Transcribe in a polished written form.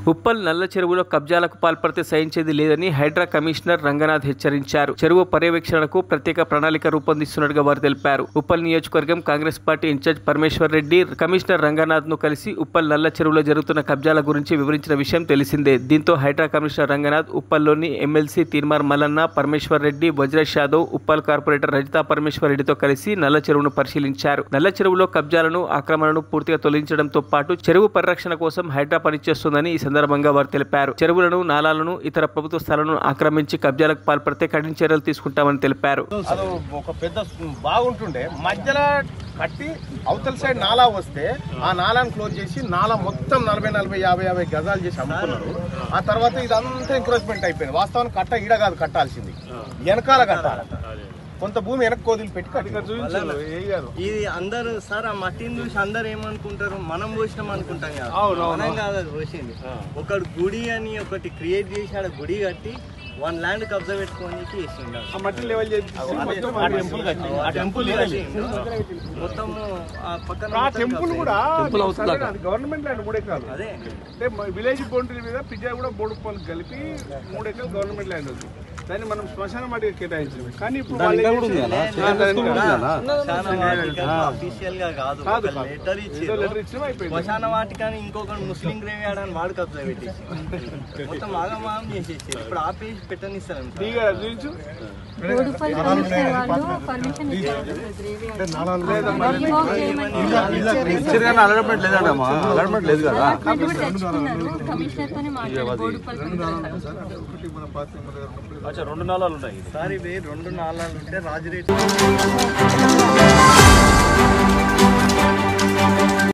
ఉప్పల్ నల్ల చెరువులో కబ్జాలకు పాల్పడితే సహించేది లేదని హైడ్రా కమిషనర్ రంగనాథ్ హెచ్చరించారు. చెరువు పర్యవేక్షణకు ప్రత్యేక ప్రణాళిక రూపొందిస్తున్నట్టుగా వారు తెలిపారు. ఉప్పల్ నియోజకవర్గం Congress party in-charge Parameshwar Reddy commissioner Ranganath ను కలిసి ఉప్పల్ నల్ల చెరువులో జరుగుతున్న కబ్జాల గురించి వివరించిన విషయం తెలిసిందే. దీంతో హైడ్రా కమిషనర్ రంగనాథ్ ఉప్పల్లోని ఎమ్మెల్సీ తీర్మార్ మల్లన్న, పరమేశ్వర్ రెడ్డి, వజ్రేష్ యాదవ్, ఉప్పల్ కార్పొరేటర్ రజితా పరమేశ్వర్ రెడ్డితో కలిసి నల్ల చెరువును పరిశీలించారు. నల్ల చెరువులో కబ్జాలను, ఆక్రమణను పూర్తిగా తొలగించడంతో పాటు చెరువు పరిరక్షణ కోసం హైడ్రా పనిచేస్తుందని ఈ సందర్భంగా వారు తెలిపారు. చెరువులను, నాలాలను, ఇతర ప్రభుత్వ స్థలాలను ఆక్రమించి కబ్జాలకు పాల్పడితే కఠిన చర్యలు తీసుకుంటామని తెలిపారు. ఒక పెద్ద బాగుంటుండే మధ్యలో కట్టి అవతల సైడ్ నాలా వస్తే ఆ నాలాను క్లోజ్ చేసి నాలా మొత్తం 40-50 గజాలు చేసి అమ్ముకున్నారు. ఆ తర్వాత ఇదంతా ఎంక్రోచ్మెంట్ అయిపోయింది. వాస్తవానికి కట్ట ఈడ కాదు కట్టాల్సింది, వెనకాల కట్టాలి. కొంత భూమి వెనక్కి వదిలి పెట్టి ఇది అందరు సార్ ఆ మట్టిని చూసి అందరు ఏమనుకుంటారు, మనం పోసినాం అనుకుంటాం కదా. మనం కాదు అది పోసింది. ఒకటి గుడి అని ఒకటి క్రియేట్ చేసి ఆడ గుడి కట్టి 1 ల్యాండ్ కబ్జా పెట్టుకొని మొత్తం టెంపుల్ కూడా గవర్నమెంట్ ల్యాండ్ 3 ఎకరాలు. అదే అంటే విలేజ్ బౌండరీ మీద పిజ్జా కూడా 3 రూపాయలు కలిపి 3 ఎకరాలు గవర్నమెంట్ ల్యాండ్ ఉంది. దాన్ని మనం శ్మశాన వాటికి కేటాయించాము. కానీ ఇప్పుడు అఫీషియల్ గా కాదు, లెటర్ ఇచ్చి శ్మశాన వాటికని ఇంకొక ముస్లిం గ్రేవ్ యార్డ్ అని వాడు కబ్జా పెట్టేసి మొత్తం ఆగమాగం చేసేసి ఇప్పుడు ఆపేసి పెట్టనిస్తారు. అచ్చా 2 నాలాలు ఉన్నాయి సార్. ఇవి 2 నాలాలు ఉంటే రాజరేట్